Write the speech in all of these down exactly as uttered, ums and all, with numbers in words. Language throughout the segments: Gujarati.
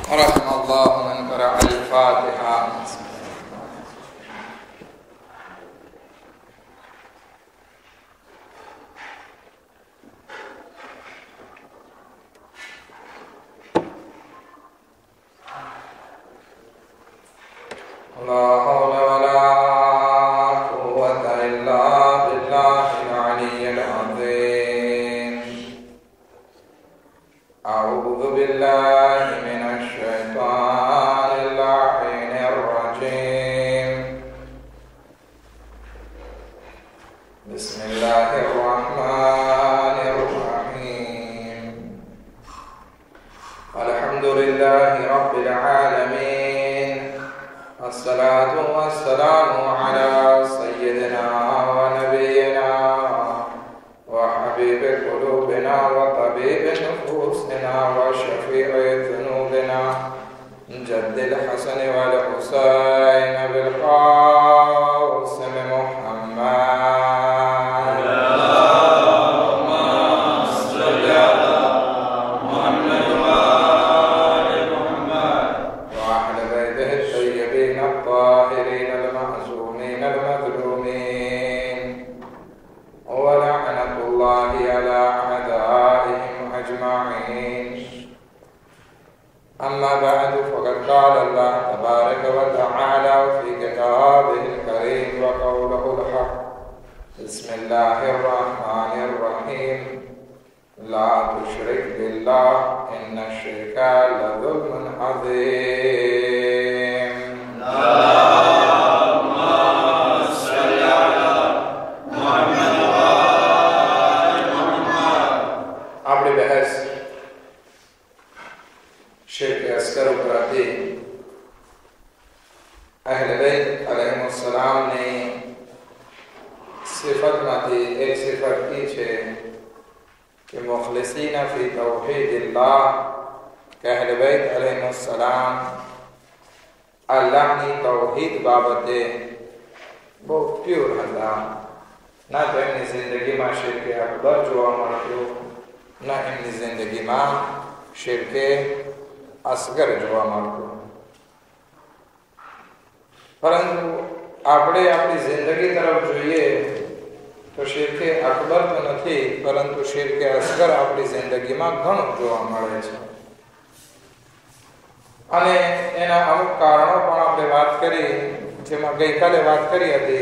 رحم الله من قرأ الفاتحة. لا حول ولا قوة إلا بالله العلي العظيم. أعوذ بالله من الشيطان اللعين الرجيم. بسم الله الرحمن الرحيم. الحمد لله رب العالمين، الصلاة والسلام على سيدنا ونبينا وحبيب قلوبنا وطبيب نفوسنا وشفيع ذنوبنا جد الحسن والحسين بالقاسم محمد. اللهم صل على محمد وآل محمد وأهل بيته الطيبين الطاهرين المعصومين المظلومين، ولعنة الله على أعدائهم أجمعين. أما بعد، فقد قال الله تبارك وتعالى في كتابه الكريم وقوله الحق: بسم الله الرحمن الرحيم. لا تشرك بالله إن الشرك لظلم عظيم. اللهم صل على محمد وآل محمد. आपने बहस शिर्क असगर उपराती अहले बैत अलैहिस्सलाम ने सिफतમાંથી એક સિફત ઈ છે કે મુખલિસીન ફી તૌહીદિલ્લાહ, કે અહલે बैत अलैहिस्सलाम અલ્લાહની તૌહીદ બાબતે બહુ પ્યોર હતા. ના તો એમની જિંદગીમાં શિર્કે અકબર જોવા મળતું, ના એમની જિંદગીમાં શિર્કે અસગર જોવા મળતું. પરંતુ આપણે આપણી જિંદગી તરફ જોઈએ તો શિર્કે અકબર તો નથી, પરંતુ શિર્કે અસગર આપણી જિંદગીમાં ઘણું જોવા મળે છે. અને એના અમુક કારણો પણ આપણે વાત કરી, જેમાં ગઈકાલે વાત કરી હતી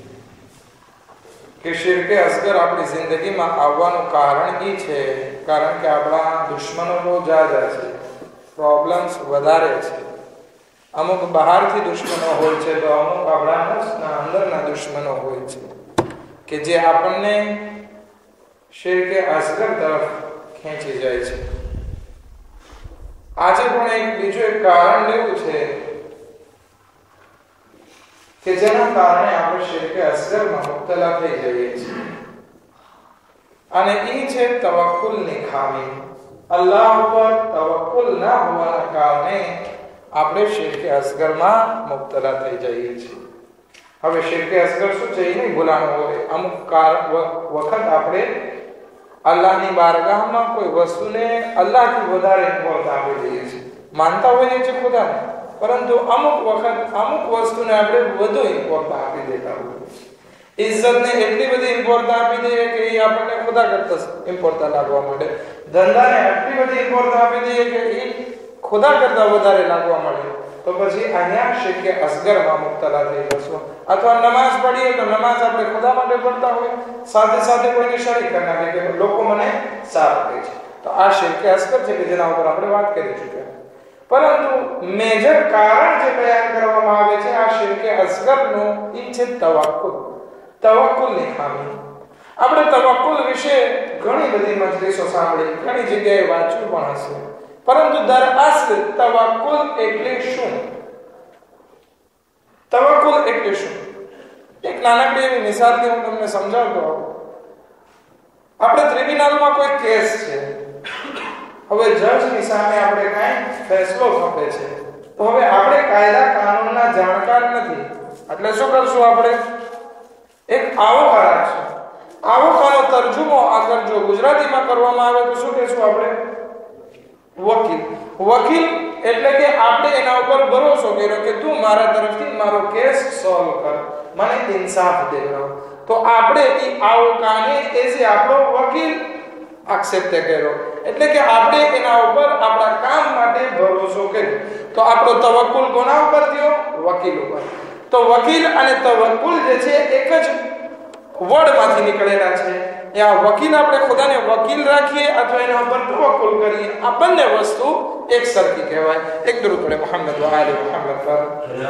કે શિર્કે અસગર આપણી જિંદગીમાં આવવાનું કારણ એ છે કારણ કે આપણા દુશ્મનો બહુ જાજા છે, પ્રોબ્લેમ્સ વધારે છે. અમુક બહારથી દુશ્મનો હોય છે તો અમુક આપણા નફ્સના અંદરના દુશ્મનો હોય છે કે જે આપણને શિર્કે અસગર તરફ ખેંચી જાય છે. આજે પણ એક બીજું એક કારણ લેવું છે કે જેના કારણે આપણે શિર્કે અસગરમાં મુબ્તલા થઈ જઈએ છીએ, અને એ છે તવક્કુલની ખામી. અલ્લાહ ઉપર તવક્કુલ ના હોવાના કારણે આપણે શિર્કે અસગરમાં મુબ્તલા થઈ જઈએ છીએ. હવે શિર્કે અસગર શું છે એ નહીં ભૂલાનું હોય. અમુક વખત આપણે અલ્લાહની બારગાહમાં કોઈ વસ્તુને અલ્લાહથી વધારે ઇમ્પોર્ટ આપી દઈએ છીએ. માનતા હોઈએ છીએ ખુદાને, પરંતુ અમુક વખત અમુક વસ્તુને આપણે વધુ ઇમ્પોર્ટ આપી દેતા હોઈએ. ઇજ્જતને એટલી બધી ઇમ્પોર્ટ આપી દઈએ કે એ આપણને ખુદા કરતા ઇમ્પોર્ટ લાગવા માંડે. ધંધાને એટલી બધી ઇમ્પોર્ટ આપી દઈએ કે એ ખુદા કરતા વધારે લાગવા માંડે. તો પછી અહીંયા શિર્કે અસગરમાં મુબ્તલા થઈ જશું. અથવા નમાઝ પઢીએ તો નમાઝ આપણે ખુદા માટે પઢતા હોય, સાથે સાથે કોઈને શરીક કરી નાખે કે લોકો મને સાથ આપે છે, તો આ શિર્કે અસગર છે કે જેના ઉપર આપણે વાત કરી ચૂક્યા. પરંતુ મેજર કારણ જે બયાન કરવામાં આવે છે આ શિર્કે અસગરનું એ છે તવક્કુલ, તવક્કુલની ખામી. આપણે તવક્કુલ વિશે ઘણી બધી મજલિસો સાંભળી, ઘણી જગ્યાએ વાંચ્યું પણ હશે, પરંતુ દરઅસલ તવક્કુલ એટલે શું? તવક્કુલ એટલે શું? એક નાનકડી એવી મિસાલથી હું તમને સમજાવતો હોઉં. આપણે ટ્રિબ્યુનલમાં કોઈ કેસ છે, હવે જજની સામે આપણે કાંઈ ફેસલો થપે છે, તો હવે આપણે કાયદા કાનૂનના જાણકાર નથી, એટલે શું કરશું? આપણે એક આવો રાખશું. આવો કાનો તર્જુમો આગળ જો ગુજરાતીમાં કરવામાં આવે તો શું કહેશું આપણે? વકીલ. વકીલ એટલે કે આપણે એના ઉપર ભરોસો કર્યો કે તું મારા તરફથી મારો કેસ સોલ્વ કર, મને ઇન્સાફ દેવડાવ. તો આપણે એ આવકાને એઝ એ આપણો વકીલ એક્સેપ્ટ કર્યો, એટલે કે આપણે એના ઉપર આપણા કામ માટે ભરોસો કર્યો. તો આપણો તવક્કુલ કોના ઉપર થયો? વકીલ ઉપર. તો વકીલ અને તવક્કુલ જે છે એક જ વર્ડમાંથી નીકળેલા છે. આ વકીલ આપણે ખુદાને વકીલ રાખીએ અથવા એના ઉપર તવક્કુલ કરીએ, આ બંને વસ્તુ એક સરખી કહેવાય. એક દરૂદ પડે મોહમ્મદ વ આલે મોહમ્મદ પર.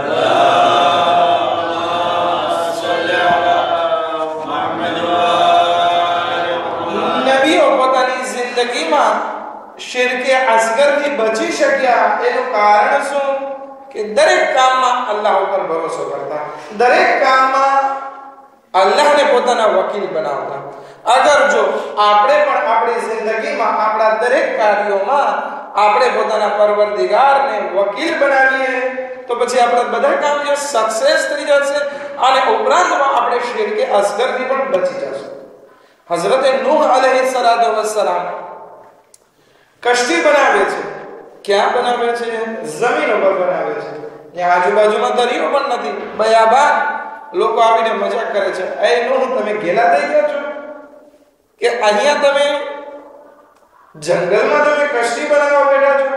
નબીઓ પોતાની જિંદગીમાં શિરકે અસગરથી બચી શક્યા એનું કારણ શું? કે દરેક કામમાં અલ્લાહ ઉપર ભરોસો કરતા, દરેક કામમાં અલ્લાહને પોતાના વકીલ બનાવતા. અગર જો આપણે પણ આપણી જિંદગીમાં આપણા દરેક કાર્યોમાં આપણે પોતાના પરવરદિગારને વકીલ બનાવીએ તો પછી આપણા બધા કાર્યો સક્સેસ થઈ જશે અને ઉપરાંતમાં આપણે શિરકે અસગરથી પણ બચી જશું. હઝરત નૂહ અલૈહિસ્સલાતુ વસ્સલામ કશ્તી બનાવે છે. ક્યાં બનાવે છે? જમીન ઉપર બનાવે છે. ત્યાં આજુબાજુમાં દરિયો પણ નથી, બયાબાન. લોકો આવીને મજાક કરે છે, એ નૂહ તમે ગેલા થઈ ગયા છો કે અહીંયા તમે જંગલમાં તમે કશ્તી બનાવવા બેઠા છો?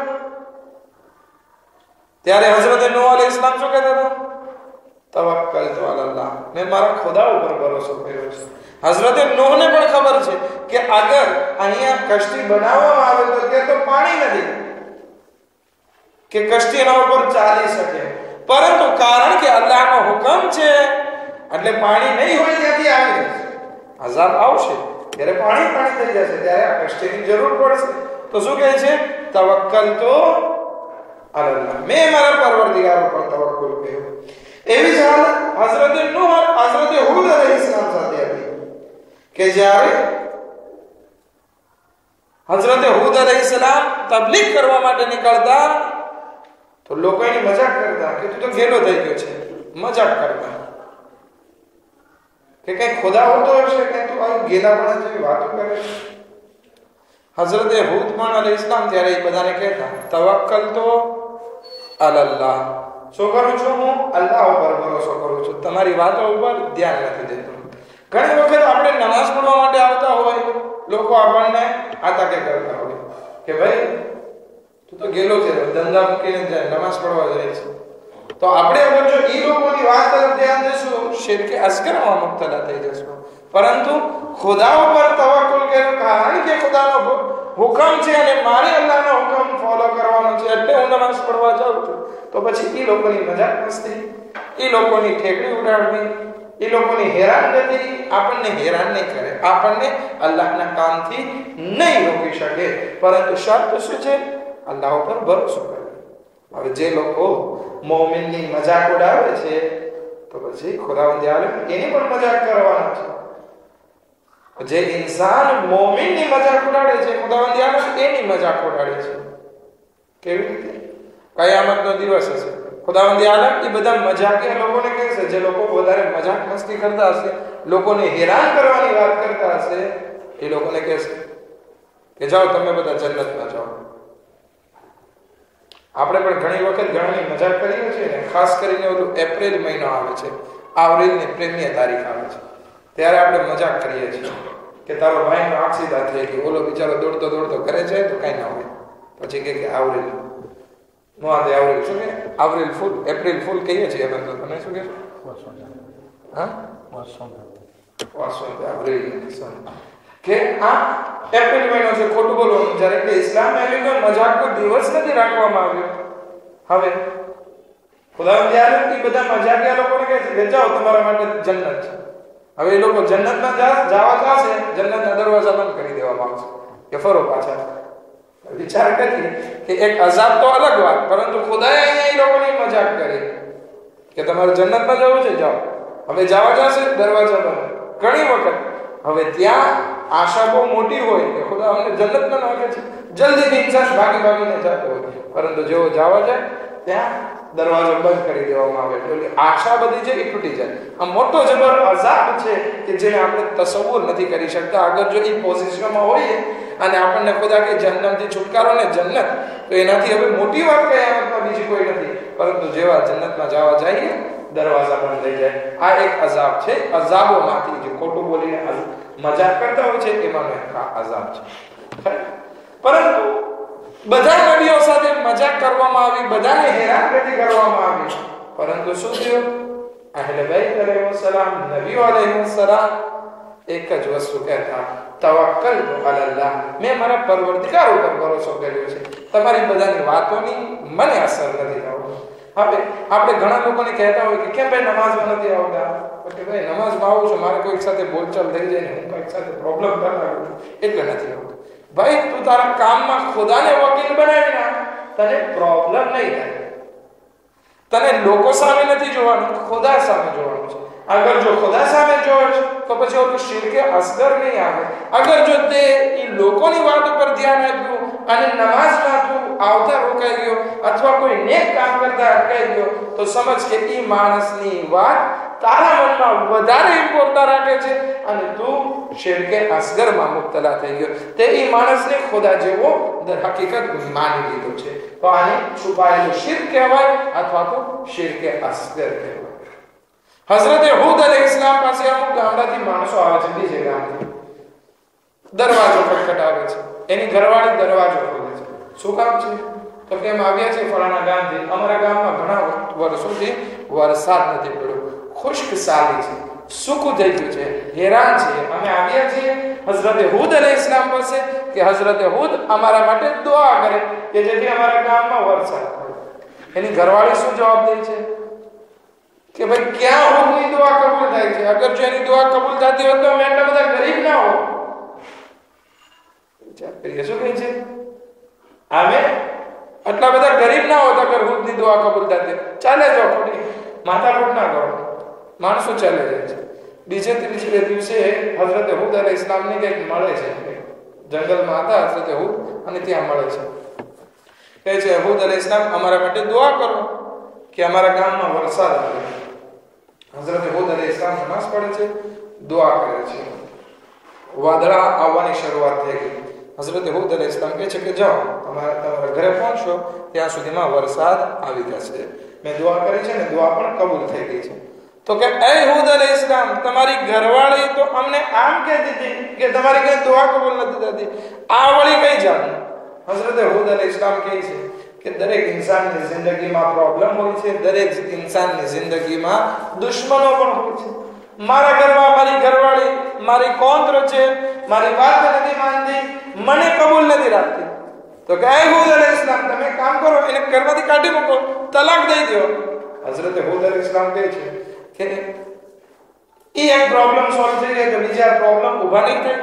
ત્યારે હઝરત નૂહ અલૈહિસ્સલામ શું કહેતા હતા? તવક્કલતુ અલલ્લાહ, મેં મારા ખુદા ઉપર ભરોસો કર્યો છે. હઝરત નૂહને પણ ખબર છે કે અગર અહીંયા કશ્તી બનાવવામાં આવે તો ત્યાં તો પાણી નથી કે કશ્તી એના ઉપર ચાલી શકે, પરંતુ કારણ કે અલ્લાહનો હુકમ છે એટલે પાણી નહીં હોય ત્યાંથી આવી જશે. અઝાબ આવશે ત્યારે પાણી પાણી થઈ જશે, ત્યારે આ કશ્તીની જરૂર પડશે. તો શું કહે છે? તવક્કલતુ અલલ્લાહ, મેં મારા પરવરદિગાર ઉપર તવક્કુલ કર્યો. એવી જ હાલત હઝરત નૂહ હઝરત હૂદ અલૈહિસ્સલામ સાથે હતી કે જ્યારે હઝરત હૂદ અલૈહિસ્સલામ તબલીગ કરવા માટે નીકળતા તો લોકો એની મજાક કરતા કે તું તો ગેલો થઈ ગયો છે, મજાક કરતા કે કઈ ખુદા હોતો હશે કે તું આ ગેલાપણા જેવી વાતો કરે છે. હઝરત હૂદ પણ અલૈહિસ્સલામ ત્યારે એ બધાને કહેતા તવક્કલતુ અલલ્લાહ, શું કરું છું? હું અલ્લાહ ઉપર ભરોસો કરું છું, તમારી વાતો ઉપર ધ્યાન નથી દેતો. ઘણી વખત આપણે નમાઝ પઢવા માટે આવતા હોય, લોકો આપણને આતા કે કરતા હોય કે ભાઈ તું તો ગેલો છે, ધંધા મૂકીને જાય, નમાઝ પઢવા જાય છે. તો આપણે અગર જો એ લોકોની વાત તરફ ધ્યાન દેશું, શિરકે અસગરમાં મુબ્તલા થઈ જશું. પરંતુ ખુદા ઉપર તવક્કુલ કર્યું કારણ કે ખુદાનો હુકમ છે અને મારે અલ્લાહનો હુકમ ફોલો કરવાનો છે એટલે હું નમાઝ પઢવા જાઉં છું. તો પછી એ લોકોની મજાક મસ્તી, એ લોકોની ઠેકડી ઉડાડવી, એ લોકોની હેરાનગતિ આપણને હેરાન નહીં કરે, આપણને અલ્લાહના કામથી નહીં રોકી શકે. પરંતુ શરત શું છે? અલ્લાહ ઉપર ભરોસો કરવો. હવે જે લોકો મોમિનની મજાક ઉડાવે છે તો પછી ખુદાવંદ આલમ એની પણ મજાક કરવાના છે. જે ઇન્સાન મોમિનની મજાક ઉડાડે છે, ખુદાવંદ આલમ એની મજાક ઉડાડે છે. કેવી રીતે? કયામતનો દિવસ હશે, ખુદાવંદ આલમ એ બધા મજાકિયા લોકોને કહેશે, જે લોકો વધારે મજાક મસ્તી કરતા હશે, લોકોને હેરાન કરવાની વાત કરતા હશે, એ લોકોને કહેશે કે જાઓ તમે બધા જન્નતમાં જાઓ. આપણે પણ ઘણી વખત ઘણી મજાક કરીએ છીએ ને, ખાસ કરીને ઓલું એપ્રિલ મહિનો આવે છે, આવરેલની પ્રેમીય તારીખ આવે છે, ત્યારે આપણે મજાક કરીએ છીએ કે તારો ભાઈનો આંખ સીધા થઈ ગયો, ઓલો બિચારો દોડતો દોડતો કરે છે તો કઈ ના હોય. પછી કે કે આવરેલ નો આ આવરેલ શું કે આવરેલ ફૂલ, એપ્રિલ ફૂલ કહીએ છીએ અમે. તો તમે શું કહેશો? હા, આવરેલ કે આ એપ્રિલ મહિનો છે, ખોટું બોલવાનું. જ્યારે કે ઇસ્લામ એનો મજાકનો દિવસ નથી રાખવામાં આવ્યો. હવે ખુદાવંદ આલમ એ બધા મજાકિયા લોકોને કહે છે કે જાઓ તમારા માટે જન્નત છે. હવે એ લોકો જન્નતમાં જવા જશે, જન્નતના દરવાજા બંધ કરી દેવામાં આવશે કે ફરો પાછા. વિચાર કરીએ કે એક અઝાબ તો અલગ વાત, પરંતુ ખુદાએ અહીંયા એ લોકોની મજાક કરી કે તમારે જન્નતમાં જવું છે, જાઓ. હવે જવા જશે, દરવાજા બંધ. ઘણી વખત હવે ત્યાં આશા બહુ મોટી હોય કે ખુદા અમને જન્નતમાં નાખે છે, જલ્દીથી ઇન્સાન ભાગી ભાગીને જતો હોય, પરંતુ જેવો જવા જાય ત્યાં દરવાજો બંધ કરી દેવામાં આવે એટલે આશા બધી છે એ તૂટી જાય. આ મોટો જબર અઝાબ છે કે જેને આપણે તસવ્વુર નથી કરી શકતા. અગર જો એ પોઝિશનમાં હોઈએ અને આપણને ખુદા કે જન્નતથી છુટકારો ને જન્નત, તો એનાથી હવે મોટી વાત કયામતમાં બીજી કોઈ નથી. પરંતુ જેવા જન્નતમાં જવા જઈએ દરવાજા બંધ થઈ જાય. આ એક અઝાબ છે, અઝાબોમાંથી જે ખોટું બોલીને મજાક કરતા હોય છે એમાંનો એક અઝાબ છે. પરંતુ બધા નબીઓ સાથે મજાક કરવામાં આવી, બધાને હેરાનગતિ કરવામાં આવી, પરંતુ શું થયું? અહેલે બેત અલૈહિસ્સલામ, નબીઓ અલૈહિસ્સલામ એક જ વસ્તુ કહેતા, તવક્કલતુ અલલ્લાહ, મેં મારા પરવર્તિગાર ઉપર ભરોસો કર્યો છે, તમારી બધાની વાતોની મને અસર નથી થતી. હવે આપણે ઘણા લોકોને કહેતા હોય કે કેમ ભાઈ નમાઝમાં નથી આવતા? કે ભાઈ નમાઝમાં આવું છું, મારે કોઈક સાથે બોલચાલ થઈ જાય ને હું કોઈક સાથે પ્રોબ્લેમ કરતા હોઉં એટલે નથી આવતું. ભાઈ તું તારા કામમાં ખુદાને વકીલ બનાવી નાખ, તને પ્રોબ્લેમ નહીં થાય. તને લોકો સામે નથી જોવાનું, ખુદા સામે જોવાનું છે. અગર જો ખુદા સામે જોઈશ તો પછી ઓલું શિરકે અસગર નહીં આવે. અગર જો તે એ લોકોની વાત ઉપર ધ્યાન આપ્યું અને નમાઝમાં તું આવતા રોકાઈ ગયો અથવા કોઈ નેક કામ કરતા અટકાઈ ગયો, તો સમજ કે એ માણસની વાત તારા મનમાં વધારે ઇમ્પોર્ટન્ટ રાખે છે અને તું શિરકે અસગરમાં મુબતલા થઈ ગયો. તે એ માણસને ખુદા જેવો દર હકીકત માની લીધો છે. તો આને છુપાયેલું શિર્ક કહેવાય અથવા તો શિરકે અસગર કહેવાય. હઝરત હૂદ અલૈહિસ્સલામ પાસે અમુક ગામડાથી માણસો આવે છે, બીજે ગામથી દરવાજો ખટખટાવે છે. એની ઘરવાળી દરવાજો ખોલે છે. શું કામ છે? તો કેમ આવ્યા છે ફલાણા ગામથી, અમારા ગામમાં ઘણા વર્ષોથી વરસાદ નથી પડ્યો, ખુશ્ક સાલી છે, સૂકું થઈ ગયું છે, હેરાન છે, અમે આવ્યા છીએ હઝરત હૂદ અલૈહિસ્સલામ પાસે કે હઝરત હૂદ અમારા માટે દુઆ કરે કે જેથી અમારા ગામમાં વરસાદ પડે. એની ઘરવાળી શું જવાબ દે છે કે ભાઈ ક્યાં હૂદની દુઆ કબૂલ થાય છે? અગર જો એની દુઆ કબૂલ થતી હોત તો અમે એટલા બધા ગરીબ ના હોત. વિચાર કરીએ શું કહે છે? અમે આટલા બધા ગરીબ ના હોત અગર હૂદની દુઆ કબૂલ થતી. ચાલે જાઓ, ખોટી માથાકૂટ ના કરો. માણસો ચાલે જાય છે. બીજે ત્રીજે દિવસે હઝરત હૂદ અલૈહિસ્સલામને કંઈક મળે છે, જંગલમાં હતા હઝરત હૂદ અને ત્યાં મળે છે. કહે છે હૂદ અલૈહિસ્સલામ અમારા માટે દુઆ કરો કે અમારા ગામમાં વરસાદ આવે. હઝરત હૂદ અલૈહિસ્સલામ નમાઝ પઢે છે, દુઆ કરે છે. વાદળા આવવાની શરૂઆત થઈ ગઈ. હઝરત હૂદ અલૈહિસ્સલામ કહે છે કે જાઓ, તમારા તમારા ઘરે પહોંચો ત્યાં સુધીમાં વરસાદ આવી જશે. મેં દુઆ કરી છે ને દુઆ પણ કબૂલ થઈ ગઈ છે. તો કે એ હૂદ અલૈહિસ્સલામ, તમારી ઘરવાળી તો અમને આમ કહેતી હતી કે તમારી કઈ દુઆ કબૂલ નથી થતી, આ વળી કઈ જાતનું? હઝરત હૂદ અલૈહિસ્સલામ કહે છે કે દરેક ઇન્સાનની જિંદગીમાં પ્રોબ્લેમ હોય છે, દરેક ઇન્સાનની જિંદગીમાં દુશ્મનો પણ હોય છે. મારા ઘરમાં મારી ઘરવાળી મારી કોંત્ર છે, મારી વાત નથી માનતી, મને કબૂલ નથી રાખતી. તો કે એ હૂદ અલૈહિસ્સલામ, તમે કામ કરો, એને ઘરમાંથી કાઢી મૂકો, તલાક દઈ દો. હઝરત હૂદ અલૈહિસ્સલામ કહે છે કે એ એક પ્રોબ્લેમ સોલ્વ થઈ જાય તો બીજા પ્રોબ્લેમ ઊભા નહીં થાય.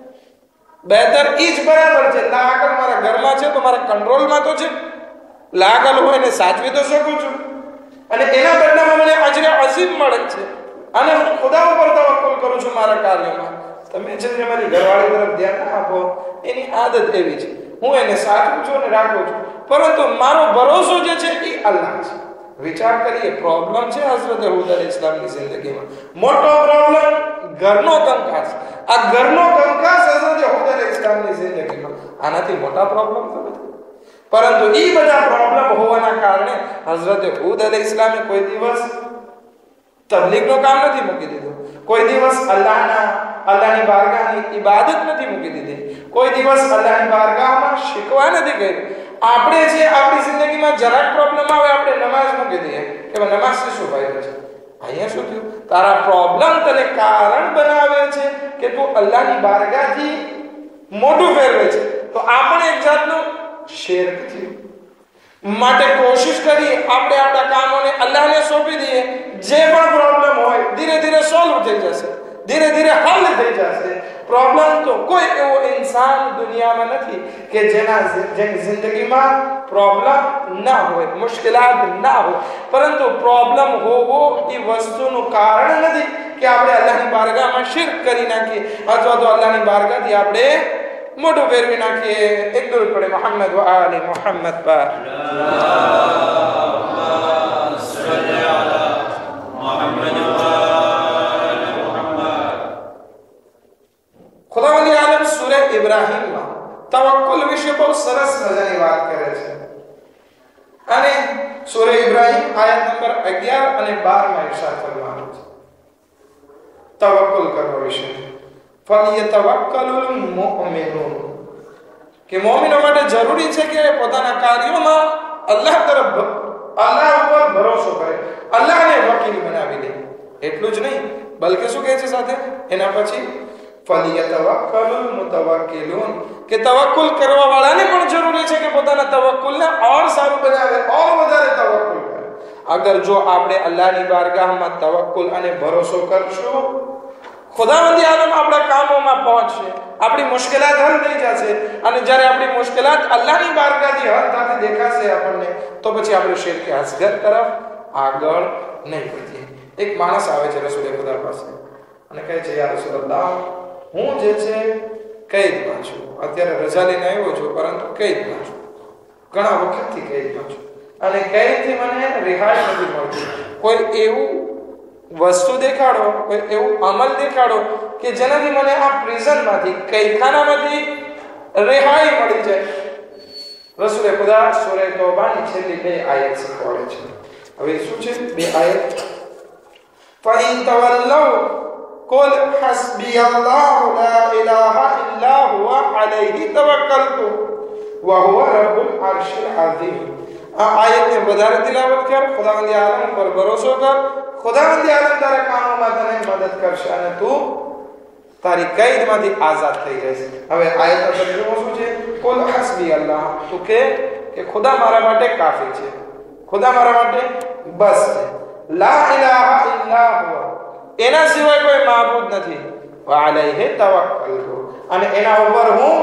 બહેતર ઈ જ બરાબર છે. લાગલ મારા ઘરમાં છે તો મારા કંટ્રોલમાં તો છે, લાગલ હોય ને સાચવી તો શકું છું, અને એના બદલામાં મને અજરે અઝીમ મળે છે અને હું ખુદા ઉપર તવક્કુલ કરું છું મારા કાર્યમાં. તમે છે જે મારી ઘરવાળી તરફ ધ્યાન ના આપો, એની આદત એવી છે, હું એને સાચવું છું અને રાખું છું, પરંતુ મારો ભરોસો જે છે એ અલ્લાહ છે. વિચાર કરીએ, પ્રોબ્લેમ છે હઝરત હૂદ અલૈહિસ્સલામની જિંદગીમાં, મોટો પ્રોબ્લેમ ઘરનો કંકાસ. આ ઘરનો કંકાસ હઝરત હૂદ અલૈહિસ્સલામની જિંદગીમાં, આનાથી મોટા પ્રોબ્લેમ તો નથી. પરંતુ એ બધા પ્રોબ્લેમ હોવાના કારણે હઝરત હૂદ અલૈહિસ્સલામે કોઈ દિવસ તબલીગનું કામ નથી મૂકી દીધું, કોઈ દિવસ અલ્લાહના અલ્લાહની બારગાહની ઇબાદત નથી મૂકી દીધી, કોઈ દિવસ અલ્લાહની બારગાહમાં શીખવા નથી કર્યું. આપણે જે આપણી જિંદગીમાં જરાક પ્રોબ્લેમ આવે આપણે નમાઝ મૂકી દઈએ કે નમાઝથી શું ફાયદો છે? અહીંયા શું થયું? તારા પ્રોબ્લેમ તને કારણ બનાવે છે કે તું અલ્લાહની બારગાહથી મોટું ફેરવે છે. તો આપણે એક જાતનું શિર્ક થયું. માટે કોશિશ કરીએ આપણે આપણા કામોને અલ્લાહને સોંપી દઈએ. જે પણ પ્રોબ્લેમ હોય ધીરે ધીરે સોલ્વ થઈ જશે, ધીરે ધીરે હલ થઈ જશે. પ્રોબ્લેમ તો કોઈ એવો ઇન્સાન દુનિયામાં નથી કે જેના જેની જિંદગીમાં પ્રોબ્લેમ ના હોય, મુશ્કેલાત ના હોય. પરંતુ પ્રોબ્લેમ હોવો એ વસ્તુનું કારણ નથી કે આપણે અલ્લાહની બારગાહમાં શિર્ક કરી નાખીએ અથવા તો અલ્લાહની બારગાહથી આપણે મોઢું ફેરવી નાખીએ. એક દૂર પડે મોહમ્મદ વ આલી મોહમ્મદ પર ખુદાવંદ આલમ સૂરે ઇબ્રાહીમમાં તવક્કુલ વિશે બહુ સરસ મજાની વાત કરે છે અને સૂરા ઇબ્રાહીમ આયત નંબર અગિયાર અને બાર માં ઇરશાદ ફરમાયું છે તવક્કુલ કરવા વિશે ફલિયતવક્કલુલ મુમિનૂન કે મુમિનો માટે જરૂરી છે કે પોતાના કાર્યોમાં અલ્લાહ તરફ અલ્લાહ ઉપર ભરોસો કરે, અલ્લાહને વકીલ બનાવી લે. એટલું જ નહીં બલકે શું કહે છે સાથે એના પછી ફલિયતવક્કલુલ મુતવક્કિલૂન કે તવક્કુલ કરવા વાળાને પણ જરૂરી છે કે પોતાના તવક્કુલને ઓર સારું બનાવે, ઓર વધારે તવક્કુલ કરે. અગર જો આપણે અલ્લાહની બારગાહમાં તવક્કુલ અને ભરોસો કરશું, ખુદાવંદી આલમ આપણા કામોમાં પહોંચશે, આપણી મુશ્કેલાત હલ થઈ જશે અને જ્યારે આપણી મુશ્કેલાત અલ્લાહની બારગાહથી હલ થતી દેખાશે આપણને, તો પછી આપણે શિર્ક અસગર તરફ આગળ નહીં વધીએ. એક માણસ આવે છે રસૂલ ખુદા પાસે અને કહે છે યા રસૂલલ્લાહ, હું જે છે કૈદમાં છું, અત્યારે રજા લઈને આવ્યો છું પરંતુ કૈદમાં છું, ઘણા વખતથી કૈદમાં છું અને કૈદથી મને રિહાઈ નથી મળતી. કોઈ એવું વસ્તુ દેખાડો, કોઈ એવું અમલ દેખાડો કે જેનાથી મને આ પ્રિઝનમાંથી, કૈદખાનામાંથી રિહાઈ મળી જાય. રસૂલ ખુદા સૂરા તૌબાની છેલ્લી બે આયત શીખવાડે છે. હવે શું છે બે આયત? فإن تولوا قل حسبي الله لا إله إلا هو عليه توكلت وهو رب العرش العظيم. આ આયતને વધારે તિલાવત કર, ખુદાવંદ આલમ પર ભરોસો કર, ખુદાવંદ આલમ તારા કામોમાં તને મદદ કરશે અને તું તારી કૈદમાંથી આઝાદ થઈ જશે. હવે આયતનો તર્જમો શું છે? કુલ હસ્બી અલ્લાહ, તું કે કે ખુદા મારા માટે કાફી છે, ખુદા મારા માટે બસ છે. લા ઇલાહા ઇલ્લા હુવા, એના સિવાય કોઈ માબૂદ નથી. વઅલૈહિ તવક્કલતુ, અને એના ઉપર હું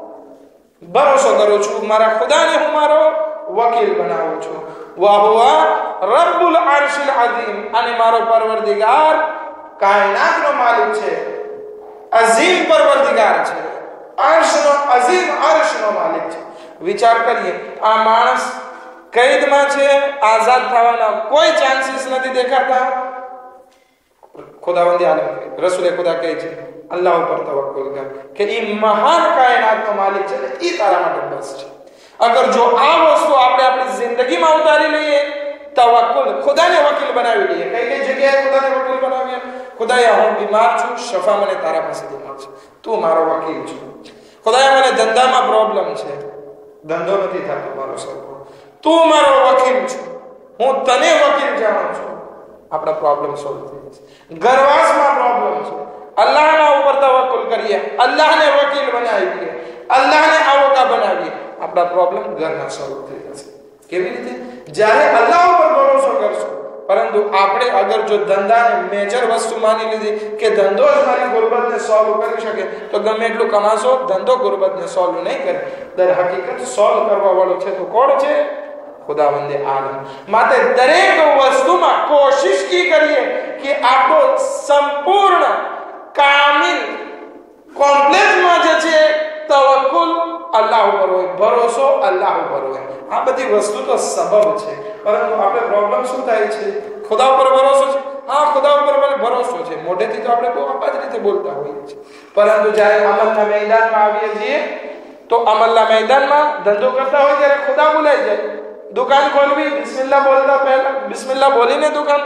ભરોસો કરું છું, મારા ખુદાને હું મારો વકીલ બનાવું છું. વહુવા રબ્બુલ અર્શિલ અઝીમ, અને મારો પરવરદિગાર કાયનાતનો માલિક છે, અઝીમ પરવરદિગાર છે, અર્શનો અઝીમ અર્શનો માલિક છે. વિચાર કરીએ, આ માણસ કૈદમાં છે, આઝાદ થવાના કોઈ ચાન્સીસ નથી દેખાતા. ખુદાવંદી આલમ રસૂલે ખુદા કહે છે અલ્લાહ ઉપર તવક્કુલ કર કે ઈ મહાન કાયનાતનો માલિક છે ને ઈ તારા માટે બસ છે. અગર જો આ વસ્તુ આપણે આપણી જિંદગીમાં ઉતારી લઈએ, તવક્કુલ, ખુદાને વકીલ બનાવી લઈએ. કઈ કઈ જગ્યાએ ખુદાને વકીલ બનાવીએ? ખુદાયા હું બીમાર છું, શફા મને તારા પાસેથી મળશે, તું મારો વકીલ છે. ખુદાયા મને ધંધામાં પ્રોબ્લેમ છે, ધંધો નથી થતો મારો સરખો, તું મારો વકીલ છે, હું તને વકીલ જાણું છું, આપણા પ્રોબ્લેમ સોલ્વ થઈ જશે. ગરવાસમાં પ્રોબ્લેમ છે, અલ્લાહના ઉપર તવક્કુલ કરીએ, અલ્લાહને વકીલ બનાવીએ, અલ્લાહને આવકા બનાવીએ, આપણા પ્રોબ્લેમ ઘરના સોલ્વ થઈ જશે. કેવી રીતે? જ્યારે અલ્લાહ ઉપર ભરોસો કરશું. પરંતુ આપણે અગર જો ધંધાને મેજર વસ્તુ માની લીધી કે ધંધો જ મારી ગુરબતને સોલ્વ કરી શકે, તો ગમે એટલું કમાશો, ધંધો ગુરબતને સોલ્વ નહીં કરે. દર હકીકત સોલ્વ કરવા વાળો છે તો કોણ છે? ખુદાવંદે આલમ. માટે દરેક વસ્તુમાં કોશિશ કી કરીએ કે આપણો સંપૂર્ણ કામિલ કોમ્પ્લેટમાં જે છે તવક્કુલ અલ્લાહ ઉપર હોય, ભરોસો અલ્લાહ ઉપર હોય. આ બધી વસ્તુ તો સબબ છે, પરંતુ આપણે પ્રોબ્લેમ શું થાય છે? ખુદા ઉપર ભરોસો છે, હા ખુદા ઉપર મને ભરોસો છે, મોઢેથી તો આપણે બહુ આ જ રીતે બોલતા હોઈએ છીએ, પરંતુ જ્યારે અમલના મેદાનમાં આવીએ છીએ તો અમલના મેદાનમાં ધંધો કરતા હોય ત્યારે ખુદા ભૂલાઈ જાય. દુકાન ખોલવી, બિસ્મિલ્લાહ બોલતા પહેલા બિસ્મિલ્લાહ બોલીને દુકાન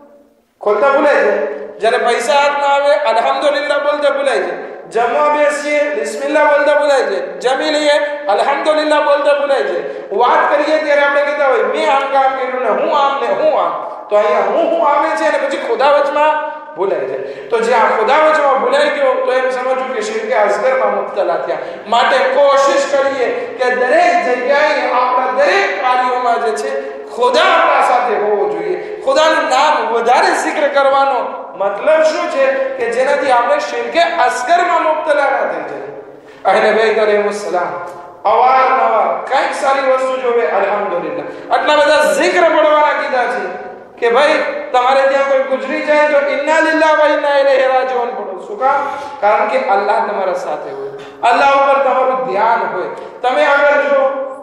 ખોલતા ભૂલાઈ જાય. જ્યારે પૈસા હાથમાં આવે અલ્હમ્દુલિલ્લાહ બોલતા ભૂલાઈ જાય. જમવા બેસીએ બિસ્મિલ્લાહ બોલતા ભૂલાઈ જાય. જમી લઈએ અલ્હમ્દુલિલ્લાહ બોલતા ભૂલાઈ જાય. વાત કરીએ ત્યારે આપણે કહેતા હોય મેં આમ કામ કર્યું ને હું આમ ને હું આમ, તો અહીંયા હું હું આવે છે અને પછી ખુદા વચમાં ભૂલાઈ જાય. તો જે આ ખુદા વચમાં ભૂલાઈ ગયો તો એમ સમજવું કે શિર્કે અસગરમાં મુબ્તલા થયા. માટે કોશિશ કરીએ કે દરેક જગ્યાએ આપણા દરેક કાર્યોમાં જે છે ખુદા આપણા સાથે હોવો જોઈએ. ખુદાનું નામ વધારે zikr કરવાનો મતલબ શું છે કે જેનાથી આપણે શિર્કે અસગરમાં મુબ્તલા ન થઈ જાય. અહલે બેત અલૈહિસ્સલામ અવારનવાર કઈક સારી વસ્તુ જોવે અલ્હમ્દુલિલ્લાહ, આટલા બધા zikr પડવાના કીધા છે કે ભાઈ તમારે ત્યાં કોઈ ગુજરી જાય તો ઇન્ના લિલ્લાહી વ ઇન્ના ઇલૈહિ રાજીઉન પડો. શું કામ? કારણ કે અલ્લાહ તમારા સાથે હોય, અલ્લાહ ઉપર તમારું ધ્યાન હોય. તમે અગર જો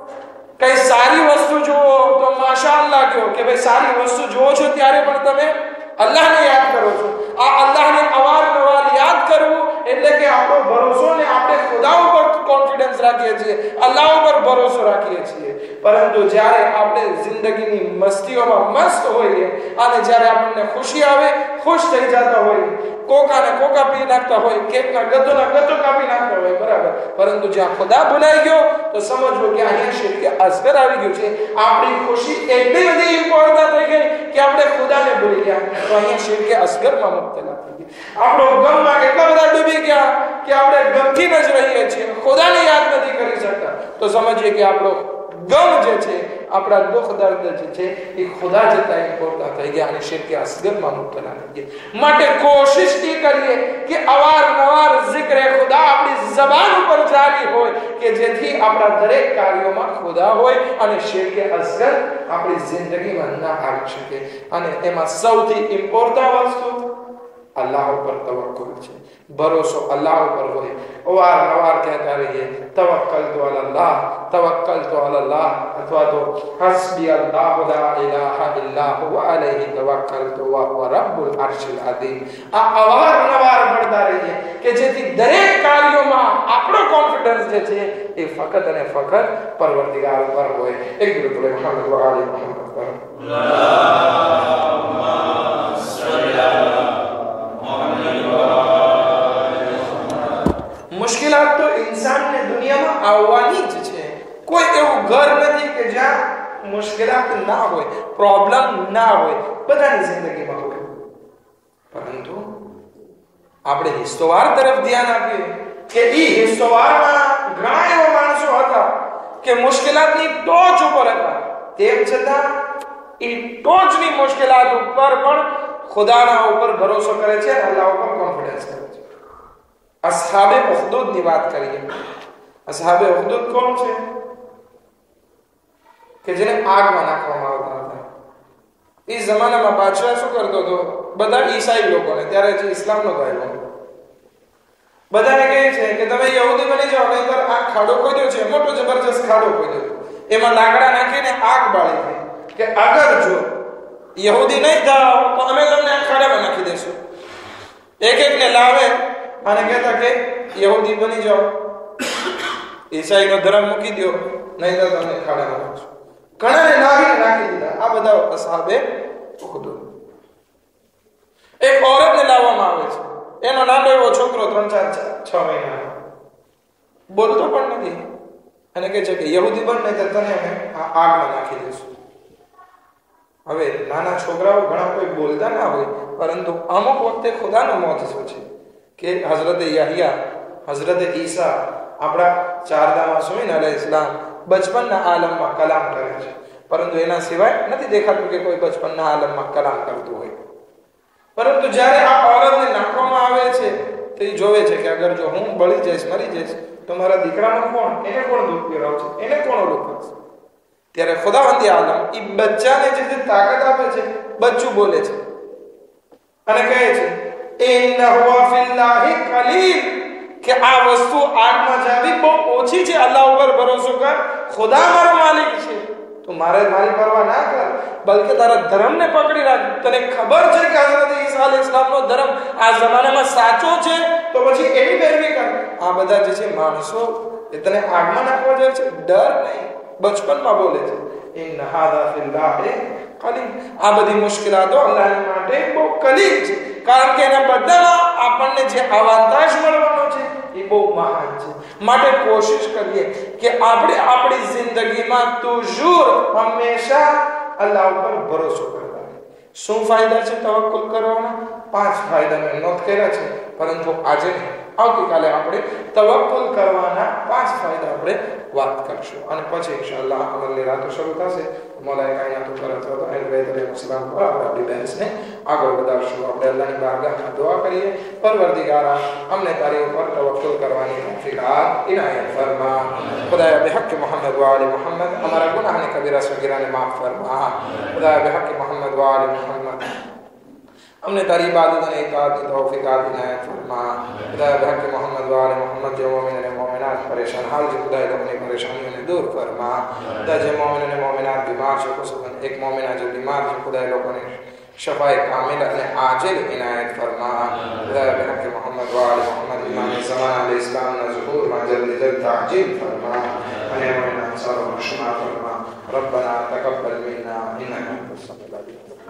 કઈ સારી વસ્તુ જુઓ તો માશાઅલ્લાહ કહો કે ભાઈ સારી વસ્તુ જુઓ છો ત્યારે પણ તમે અલ્લાહને યાદ કરો છો. આ અલ્લાહને અવારનવાર યાદ કરવું એટલે કે આપણો ભરોસો ને આપણે ખુદા ઉપર કોન્ફિડન્સ રાખવું રાખીએ છીએ, અલ્લાહ ઉપર ભરોસો રાખીએ છીએ, પરંતુ જ્યારે આપણે જિંદગીની મસ્તીઓમાં મસ્ત હોઈએ અને જ્યારે આપણને ખુશી આવે ખુશ થઈ જતા હોઈએ, કોકાને કોકા પી નાખતા હોય, કેકના ગતોના ગતો કાપી નાખતા હોય, બરાબર, પરંતુ જ્યાં ખુદા ભૂલાઈ ગયો તો સમજવું કે અહીંયા શિરકે અસગર આવી ગયું છે. આપણી ખુશી એટલી બધી ઇમ્પોર્ટન્ટ થઈ ગઈ કે આપણે ખુદાને ભૂલી ગયા, તો અહીંયા શિરકે અસગરમાં મુબ્તલા થઈ ગયા. આપણો ગમમાં એટલા બધા ડૂબી ગયા કે આપણે ગમથી જ રહીએ છીએ, ખુદાને યાદ નથી કરી શકતા. તો સમજીએ કે આપણો ગમ જે છે, આપણા દુઃખ દર્દ જે છે એ ખુદા જતા ઇમ્પોર્ટન્ટ થઈ ગયા અને શિરકે અસગરમાં મુબ્તલા થઈ ગયા. માટે કોશિશ એ કરીએ કે અવારનવાર zikr ખુદા આપણી જબાન ઉપર જારી હોય કે જેથી આપણા દરેક કાર્યોમાં ખુદા હોય અને શિરકે અસગર આપણી જિંદગીમાં ના આવી શકે. અને એમાં સૌથી ઇમ્પોર્ટન્ટ વસ્તુ અલ્લાહ ઉપર તવક્કુલ છે, ભરોસો અલ્લાહ ઉપર હોય. અવારનવાર કહેતા રહીએ તવક્કલતુ અલલ્લાહ, તવક્કલતુ અલલ્લાહ, અથવા તો હસ્બી અલ્લાહુ લા ઇલાહા ઇલ્લા હુવા અલૈહિ તવક્કલતુ વ હુવા રબ્બુલ અરશિલ અઝીમ. આ અવારનવાર પડતા રહીએ કે જેથી દરેક કાર્યોમાં આપણો કોન્ફિડન્સ જે છે એ ફક્ત અને ફક્ત પરવરદિગાર પર હોય. એક બિલકુલ મુહમ્મદ વ આલી મુહમ્મદ પર અલ્લાહુમ્મા સલ્લી અલા મુશ્किलात तो इंसान ने दुनिया में આવવાની જ છે. કોઈ એવું ઘર નથી કે જ્યાં મુશ્किलात ના હોય, પ્રોબ્લેમ ના હોય, બધાની જિંદગીમાં હોય. પરંતુ આપણે હિસ્સોવાર તરફ ધ્યાન આપીએ કે ઈ હિસ્સોવારમાં ઘણા એવા માણસો હતા કે મુશ્किलातની ટોચ ઉપર હતા, તેમ છતાં ઈ ટોચની મુશ્किलात ઉપર પણ ખુદાના ઉપર ભરોસો કરે છે, અલ્લાહ ઉપર કોન્ફિડન્સ કરે છે. અસહાબે ઉખદુદ ની વાત કરીએ. અસહાબે ઉખદુદ કોણ છે? કે જેને આગમાં નાખવામાં આવતા હતા. એ જમાનામાં બાદશાહ શું કરતો હતો? બધા ઈસાઈ લોકોને, ત્યારે જે ઇસ્લામ નો આવ્યો, બધાને કહે છે કે તમે યહૂદી બની જાઓ, નહીંતર આ ખાડો ખોદ્યો છે, મોટો જબરજસ્ત ખાડો ખોદ્યો, એમાં લાકડા નાખીને આગ બાળી દે કે અગર જો યહૂદી નહીં થાવ તો અમે તમને આ ખાડામાં નાખી દેશું. એક એક ને લાવે અને કહેતા કે યહૂદી બની જાઓ, ઈસાઈનો ધર્મ મૂકી દો, નહીં તો તમને ખાડામાં નાખશું. ઘણાને નાવીને નાખી દીધા. આ બધા અસહાબે ઉખદુદ. એક ઓરતને લાવવામાં આવે છે, એનો નાનો એવો છોકરો ત્રણ ચાર છ મહિના બોલતો પણ નથી, અને કહે છે કે યહૂદી બન નહીં તો તને અમે આ આગમાં નાખી દઈશું. હવે નાના છોકરાઓ ઘણા કોઈ બોલતા ના હોય, પરંતુ અમુક વખતે ખુદાનો મોજિઝો છે કે હઝરતે યહયા, હઝરતે ઈસા, આપણા ચારદા માસૂમીન અલૈહિસ્સલામ બચપનના આલમમાં કલામ કરે છે, પરંતુ એના સિવાય નથી દેખાતું કે કોઈ બચપનના આલમમાં કલામ કરતું હોય. પરંતુ જ્યારે આ ઓરતને નાખવામાં આવે છે તો એ જોવે છે કે અગર જો હું બળી જઈશ, મરી જઈશ, તો મારા દીકરાનો કોણ, એને કોણ દુઃખ પીરાવશે, એને કોણ ઓલું કરશે? ત્યારે ખુદાવંદી આલમ એ બચ્ચાને જે જે તાકાત આપે છે, બચ્ચું બોલે છે અને કહે છે ઇન્નહુ ફિલ્લાહી કલીલ, કે આ વસ્તુ આગમાં જાવી બહુ ઓછી છે, અલ્લાહ ઉપર ભરોસો કર, ખુદા મારો માલિક છે, તું મારે મારી પરવા ના કર, બલકે તારા ધર્મને પકડી રાખ. તને ખબર છે કે હઝરત ઈસા અલૈહિસ્સલામનો ધર્મ આ જમાનામાં સાચો છે, તો પછી એની પેરવી કર. આ બધા જે છે માણસો એ તને આગમાં નાખવા જાય છે, ડર નહીં, બચપનમાં બોલે છે ઇન્ન હાદા ફિલ્લાહી કલીલ. આ બધી મુશ્किलातो અલ્લાહ માટે બહુ કલીલ છે, કારણ કે એના બદલામાં આપણને જે અવાંતાજ મળવાનો છે એ બહુ મહાન છે. માટે કોશિશ કરીએ કે આપણે આપણી જિંદગીમાં toujours હંમેશા અલ્લાહ ઉપર ભરોસો કરવાનો. શું ફાયદા છે તવક્કુલ કરવાના? પાંચ ફાયદા મેં નોટ કર્યા છે, પરંતુ આજે આવતીકાલે આપણે તવક્કુલ કરવાના પાંચ ફાયદા આપણે વાત કરશું, અને પછી ઇન્શાઅલ્લાહ અમલની રાતો શરૂ થશે. મોલાએ કાયનાત ઉપર અથવા અહેલ બેત અલૈહિસ્સલામ પર આપણે આપણી બહેસને આગળ વધારશું. આપણે અલ્લાહની બારગાહમાં દુઆ કરીએ, પરવરદિગારા અમને તારી ઉપર તવક્કુલ કરવાની તૌફીક ઇનાયત ફરમા. ખુદાયા બિહક મુહમ્મદ વ આલી મુહમ્મદ અમારા ગુનાહને કબીરા સગીરાને માફ ફરમા. ખુદાયા બિહક મુહમ્મદ વ આલી મુહમ્મદ हमने तारी इबादत ने इताअत तौफीक इनायत फरमा. खुदा बहक मोहम्मद व आले मोहम्मद जो मोमिन ने मोमिनात परेशान हाल जो खुदा अपनी परेशानियों ने दूर फरमा. खुदा जो मोमिन ने मोमिनात बीमार जो खुसूसन एक मोमिना जो बीमार जो खुदा लोगों ने शफाए कामिल ने आजिल इनायत फरमा. खुदा बहक मोहम्मद व आले मोहम्मद इमाम ज़माना अल इस्लाम ना ज़ुहूर मा जल्द जल्द ताजील फरमा अने वना सर मशमा फरमा रब्बना तकब्बल मिन्ना इन्नका अंतस समीउल अलीम।